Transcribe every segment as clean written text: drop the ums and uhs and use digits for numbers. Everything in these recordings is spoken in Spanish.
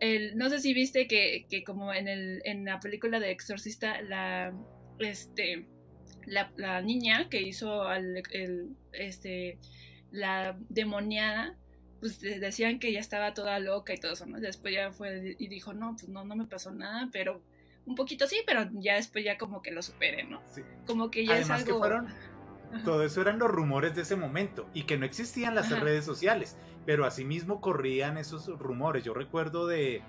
no sé si viste que como en la película de Exorcista, la niña que hizo la demoniada, pues decían que ya estaba toda loca y todo eso, ¿no? Después ya fue y dijo, no, pues no me pasó nada, pero un poquito sí, pero ya después ya como que lo superé, ¿no? Sí. Como que ya es Además que algo... fueron, todo eso eran los rumores de ese momento y que no existían las Ajá. redes sociales, pero asimismo corrían esos rumores. Yo recuerdo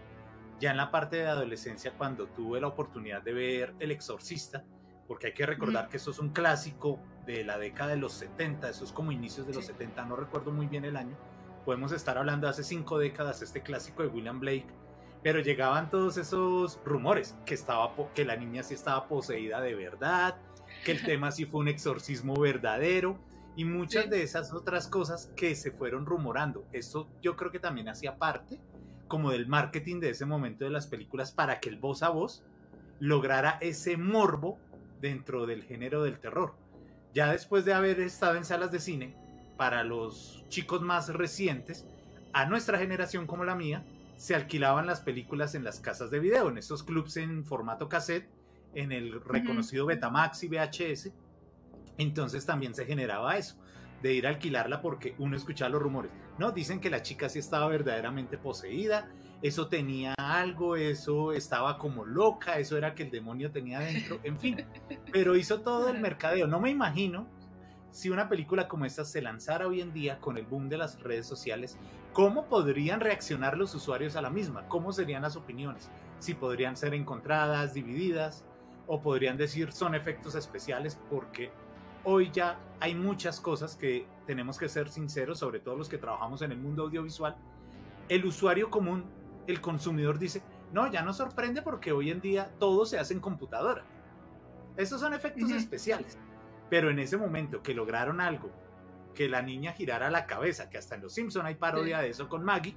ya en la parte de adolescencia cuando tuve la oportunidad de ver El Exorcista, porque hay que recordar que eso es un clásico de la década de los 70, eso es como inicios de los Sí. 70, no recuerdo muy bien el año, podemos estar hablando de hace 5 décadas, este clásico de William Blake, pero llegaban todos esos rumores, que la niña sí estaba poseída de verdad, que el tema sí fue un exorcismo verdadero, y muchas Sí. de esas otras cosas que se fueron rumorando. Esto yo creo que también hacía parte como del marketing de ese momento de las películas para que el voz a voz lograra ese morbo dentro del género del terror. Ya después de haber estado en salas de cine, para los chicos más recientes, a nuestra generación como la mía, se alquilaban las películas en las casas de video, en estos clubs en formato cassette, en el Ujú. reconocido Betamax y VHS. Entonces también se generaba eso, de ir a alquilarla porque uno escuchaba los rumores. No, dicen que la chica sí estaba verdaderamente poseída, eso tenía algo, eso estaba como loca, eso era que el demonio tenía dentro, en fin. Pero hizo todo el Ajá. mercadeo. No me imagino si una película como esta se lanzara hoy en día con el boom de las redes sociales, ¿cómo podrían reaccionar los usuarios a la misma? ¿Cómo serían las opiniones? Si podrían ser encontradas, divididas, o podrían decir son efectos especiales, porque hoy ya hay muchas cosas que tenemos que ser sinceros, sobre todo los que trabajamos en el mundo audiovisual. El usuario común, el consumidor dice, no, ya no sorprende porque hoy en día todo se hace en computadora. Esos son efectos Ujú. especiales. Pero en ese momento que lograron algo, que la niña girara la cabeza, que hasta en Los Simpson hay parodia Sí. de eso con Maggie,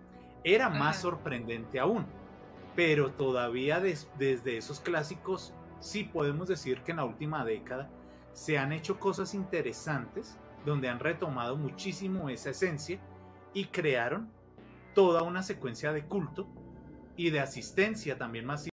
era más Ajá. sorprendente aún. Pero todavía desde esos clásicos sí podemos decir que en la última década se han hecho cosas interesantes donde han retomado muchísimo esa esencia y crearon toda una secuencia de culto y de asistencia también masiva